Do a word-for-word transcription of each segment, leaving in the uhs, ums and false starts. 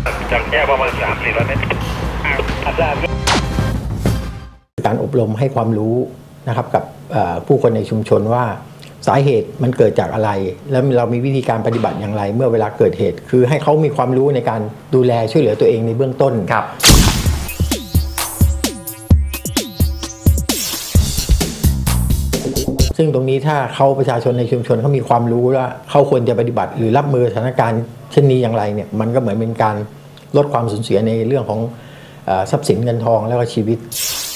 จากแค่ประมาณสามสี่ร้อยเมตรการอบรมให้ความรู้นะครับกับผู้คนในชุมชนว่าสาเหตุมันเกิดจากอะไรแล้วเรามีวิธีการปฏิบัติอย่างไรเมื่อเวลาเกิดเหตุคือให้เขามีความรู้ในการดูแลช่วยเหลือตัวเองในเบื้องต้นครับซึ่งตรงนี้ถ้าเขาประชาชนในชุมชนเขามีความรู้ว่าเขาควรจะปฏิบัติหรือรับมือสถานการณ์เช่นนี้อย่างไรเนี่ยมันก็เหมือนเป็นการลดความสูญเสียในเรื่องของทรัพย์สินเงินทองแล้วก็ชีวิต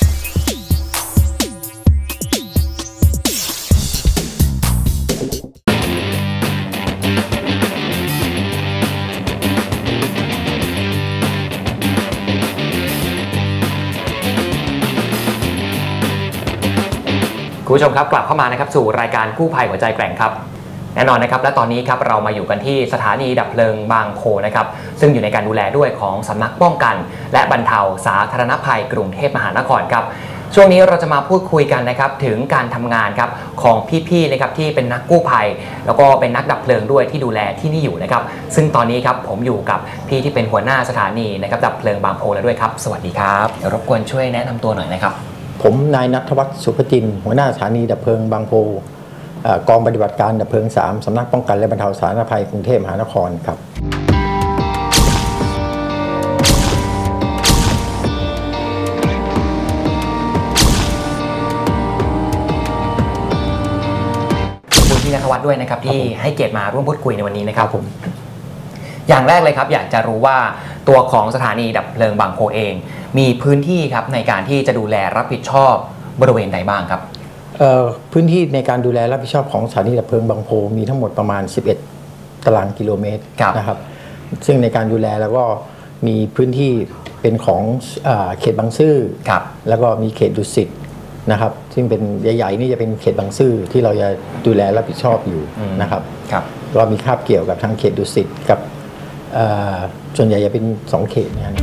คุณผู้ชมครับกลับเข้ามานะครับสู่รายการกู้ภัยหัวใจแกร่งครับแน่นอนนะครับและตอนนี้ครับเรามาอยู่กันที่สถานีดับเพลิงบางโพนะครับซึ่งอยู่ในการดูแลด้วยของสำนักป้องกันและบรรเทาสาธารณภัยกรุงเทพมหานครครับช่วงนี้เราจะมาพูดคุยกันนะครับถึงการทำงานครับของพี่ๆนะครับที่เป็นนักกู้ภัยแล้วก็เป็นนักดับเพลิงด้วยที่ดูแลที่นี่อยู่นะครับซึ่งตอนนี้ครับผมอยู่กับพี่ที่เป็นหัวหน้าสถานีนะครับดับเพลิงบางโพแล้วด้วยครับสวัสดีครับเดี๋ยวรบกวนช่วยแนะนำตัวหน่อยนะครับผมนายณัฐวัฒน์สุภจินหัวหน้าสถานีดับเพลิงบางโพกองปฏิบัติการดับเพลิงสามสำนักป้องกันและบรรเทาสาธารณภัยกรุงเทพมหานครครับขอบคุณพี่ณัฐวัฒน์ด้วยนะครับที่ให้เกียรติมาร่วมพูดคุยในวันนี้นะครับผมอย่างแรกเลยครับอยากจะรู้ว่าตัวของสถานีดับเพลิงบางโพเองมีพื้นที่ครับในการที่จะดูแลรับผิดชอบบริเวณใดบ้างครับพื้นที่ในการดูแลรับผิดชอบของสถานีดับเพลิงบางโพมีทั้งหมดประมาณสิบเอ็ดตารางกิโลเมตรนะครับซึ่งในการดูแลแล้วก็มีพื้นที่เป็นของเขตบางซื่อแล้วก็มีเขตดุสิตนะครับซึ่งเป็นใหญ่ๆนี่จะเป็นเขตบางซื่อที่เราจะดูแลรับผิดชอบอยู่นะครับก็มีคาบเกี่ยวกับทางเขตดุสิตกับส่วนใหญ่จะเป็นสองเขตนะครับ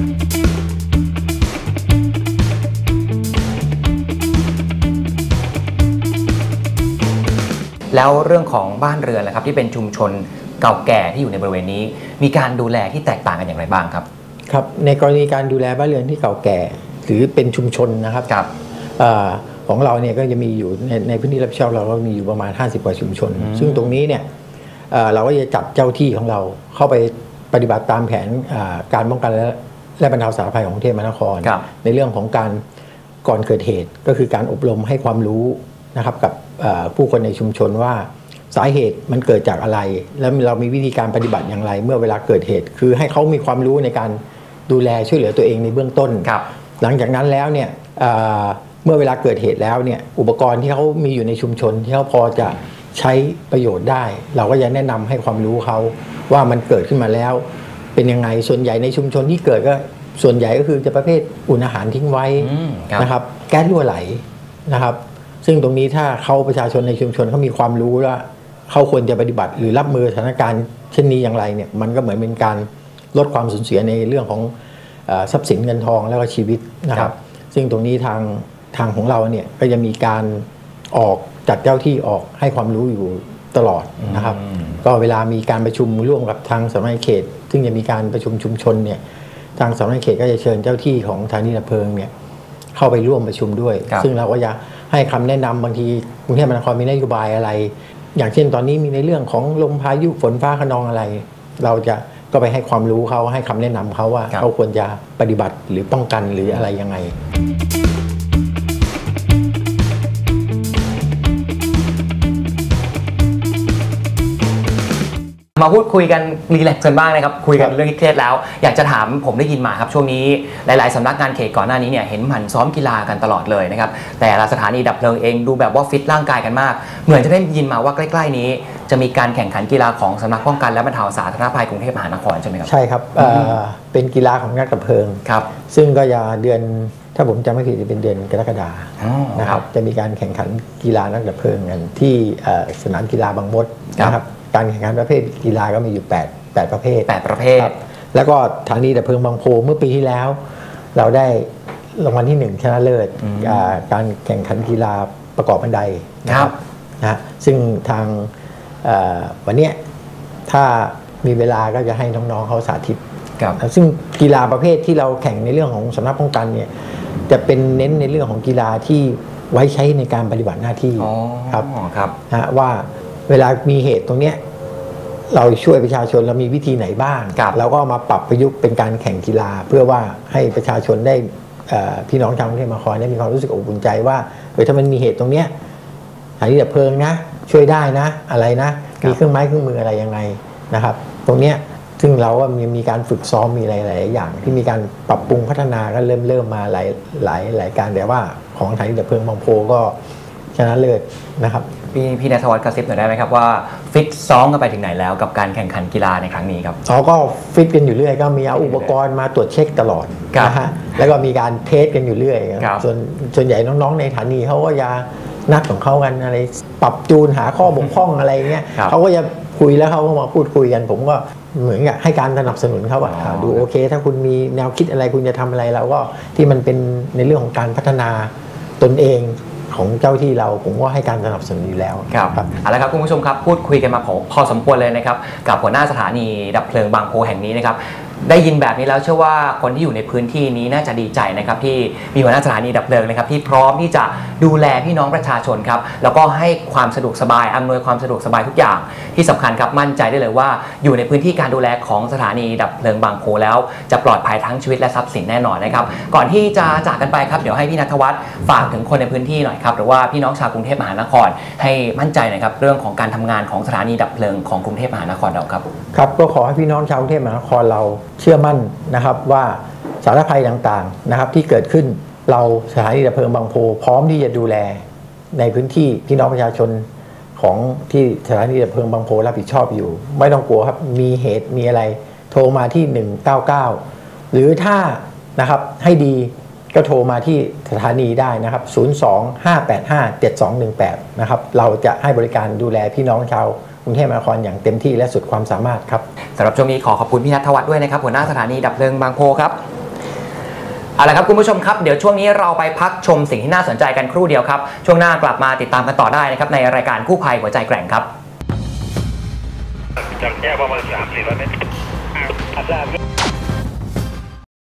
แล้วเรื่องของบ้านเรือนนะครับที่เป็นชุมชนเก่าแก่ที่อยู่ในบริเวณนี้มีการดูแลที่แตกต่างกันอย่างไรบ้างครับครับในกรณีการดูแลบ้านเรือนที่เก่าแก่หรือเป็นชุมชนนะครับของเราเนี่ยก็จะมีอยู่ในในพื้นที่รับผิดชอบเราก็มีอยู่ประมาณห้าสิบกว่าชุมชนซึ่งตรงนี้เนี่ยเราก็จะจัดเจ้าที่ของเราเข้าไปปฏิบัติตามแผนการป้องกันและและบรรเทาสาธารณภัยของกรุงเทพมหานครในเรื่องของการก่อนเกิดเหตุก็คือการอบรมให้ความรู้นะครับกับผู้คนในชุมชนว่าสาเหตุมันเกิดจากอะไรแล้วเรามีวิธีการปฏิบัติอย่างไรเมื่อเวลาเกิดเหตุคือให้เขามีความรู้ในการดูแลช่วยเหลือตัวเองในเบื้องต้นหลังจากนั้นแล้วเนี่ยเมื่อเวลาเกิดเหตุแล้วเนี่ยอุปกรณ์ที่เขามีอยู่ในชุมชนที่เขาพอจะใช้ประโยชน์ได้เราก็จะแนะนำให้ความรู้เขาว่ามันเกิดขึ้นมาแล้วเป็นยังไงส่วนใหญ่ในชุมชนที่เกิดก็ส่วนใหญ่ก็คือจะประเภทอุ่นอาหารทิ้งไว้นะครับแก๊สรั่วไหลนะครับซึ่งตรงนี้ถ้าเขาประชาชนในชุมชนเขามีความรู้ว่าเขาควรจะปฏิบัติหรือรับมือสถานการณ์เช่นนี้อย่างไรเนี่ยมันก็เหมือนเป็นการลดความสูญเสียในเรื่องของทรัพย์สินเงินทองแล้วก็ชีวิตนะครับซึ่งตรงนี้ทางทางของเราเนี่ยก็จะมีการออกจัดเจ้าที่ออกให้ความรู้อยู่ตลอดนะครับก็เวลามีการประชุมร่วมกับทางสำนักเขตซึ่งจะมีการประชุมชุมชนเนี่ยทางสำนักเขตก็จะเชิญเจ้าที่ของสถานีดับเพลิงเนี่ยเข้าไปร่วมประชุมด้วยซึ่งเราก็จะให้คำแนะนำบางทีกรุงเทพมหานครมีนโยบายอะไรอย่างเช่นตอนนี้มีในเรื่องของลมพายุฝนฟ้าคะนองอะไรเราจะก็ไปให้ความรู้เขาให้คำแนะนำเขาว่าเขาควรจะปฏิบัติหรือป้องกันหรืออะไรยังไงมาพูดคุยกันรีแลกซ์กันบ้างนะครับคุยกันเรื่องเครียดแล้วอยากจะถามผมได้ยินมาครับช่วงนี้หลายๆสำนักงานเขตก่อนหน้านี้เนี่ยเห็นหมั่นซ้อมกีฬากันตลอดเลยนะครับแต่ละสถานีดับเพลิงเองดูแบบว่าฟิตร่างกายกันมากเหมือนจะได้ยินมาว่าใกล้ๆนี้จะมีการแข่งขันกีฬาของสำนักป้องกันและบรรเทาสาธารณภัยกรุงเทพมหานครใช่ไหมครับใช่ครับเป็นกีฬาของนักดับเพลิงครับซึ่งก็จะเดือนถ้าผมจำไม่ผิดจะเป็นเดือนกรกฎาคมนะครับจะมีการแข่งขันกีฬานักดับเพลิงกันที่สนามกีฬาบางมดนะครับการแข่งขันประเภทกีฬาก็มีอยู่แปด แปดประเภทแปดประเภทแล้วก็สถานีดับเพลิงบางโพเมื่อปีที่แล้วเราได้รางวัลที่หนึ่งชนะเลิศการแข่งขันกีฬาประกอบบันไดนะครับนะซึ่งทางวันนี้ถ้ามีเวลาก็จะให้น้องๆเขาสาธิตซึ่งกีฬาประเภทที่เราแข่งในเรื่องของสำนักป้องกันเนี่ยจะเป็นเน้นในเรื่องของกีฬาที่ไว้ใช้ในการปฏิบัติหน้าที่ครับครับนะว่าเวลามีเหตุตรงเนี้ยเราช่วยประชาชนเรามีวิธีไหนบ้างเราก็มาปรับประยุกต์เป็นการแข่งกีฬาเพื่อว่าให้ประชาชนได้พี่น้องชาวกรุงเทพมหานครได้มีความรู้สึกอบอุ่นใจว่าเออถ้ามันมีเหตุตรงเนี้ยสถานีดับเพลิงนะช่วยได้นะอะไรนะมีเครื่องไม้เครื่องมืออะไรยังไงนะครับตรงเนี้ยซึ่งเราว่ามีมีการฝึกซ้อมมีหลายๆอย่างที่มีการปรับปรุงพัฒนาก็เริ่มเริ่มมาหลายหลายหลายการแต่ว่าของสถานีดับเพลิงบางโพก็ชนะเลิศนะครับพี่พี่ณัฐวัฒน์กระซิบหน่อยได้ไหมครับว่าฟิตซ้อมกันไปถึงไหนแล้วกับการแข่งขันกีฬาในครั้งนี้ครับเขาก็ฟิตกันอยู่เรื่อยก็มีเอาอุปกรณ์มาตรวจเช็คตลอดนะฮะแล้วก็มีการเทสกันอยู่เรื่อยส่วนส่วนใหญ่น้องๆในสถานีเขาก็จะนัดของเขากันอะไรปรับจูนหาข้อบกพร่องอะไรเงี้ยเขาก็จะคุยแล้วเขาก็มาพูดคุยกันผมก็เหมือนกับให้การสนับสนุนเขาว่าดูโอเคถ้าคุณมีแนวคิดอะไรคุณจะทำอะไรเราก็ที่มันเป็นในเรื่องของการพัฒนาตนเองของเจ้าที่เราผมก็ให้การสนับสนุนอยู่แล้วครับเอาละครับคุณผู้ชมครับพูดคุยกันมาพอพอสมควรเลยนะครับกับหัวหน้าสถานีดับเพลิงบางโพแห่งนี้นะครับได้ยินแบบนี้แล้วเชื่อว่าคนที่อยู่ในพื้นที่นี้น่าจะดีใจนะครับที่มีหัวหน้าสถานีดับเพลิงนะครับที่พร้อมที่จะดูแลพี่น้องประชาชนครับแล้วก็ให้ความสะดวกสบายอำนวยความสะดวกสบายทุกอย่างที่สำคัญครับมั่นใจได้เลยว่าอยู่ในพื้นที่การดูแลของสถานีดับเพลิงบางโพแล้วจะปลอดภัยทั้งชีวิตและทรัพย์สินแน่นอนนะครับก่อนที่จะจากกันไปครับเดี๋ยวให้พี่ณัฐวัฒน์ฝากถึงคนในพื้นที่หน่อยครับหรือว่าพี่น้องชาวกรุงเทพมหานครให้มั่นใจหน่อยครับเรื่องของการทำงานของสถานีดับเพลิงของกรุงเทพมหานครเราครับครับก็ขอให้พี่น้องชาวกรุงเทพมหานครเราเชื่อมั่นนะครับว่าสาธารณภัยต่างๆนะครับที่เกิดขึ้นเราสถานีดับเพลิงบางโพพร้อมที่จะดูแลในพื้นที่พี่น้องประชาชนของที่สถานีดับเพลิงบางโพรับผิดชอบอยู่ไม่ต้องกลัวครับมีเหตุมีอะไรโทรมาที่หนึ่งเก้าเก้าหรือถ้านะครับให้ดีก็โทรมาที่สถานีได้นะครับศูนย์ สอง ห้า แปด ห้า เจ็ด สอง หนึ่ง แปดนะครับเราจะให้บริการดูแลพี่น้องชาวกรุงเทพมหานครอย่างเต็มที่และสุดความสามารถครับสำหรับช่วงนี้ขอขอบคุณพี่ณัฐวัฒน์ด้วยนะครับหัวหน้าสถานีดับเพลิงบางโพครับเอาละครับคุณผู้ชมครับเดี๋ยวช่วงนี้เราไปพักชมสิ่งที่น่าสนใจกันครู่เดียวครับช่วงหน้ากลับมาติดตามกันต่อได้นะครับในรายการกู้ภัยหัวใจแกร่งครับจากแยกประมาณสามสี่ร้อยเมตร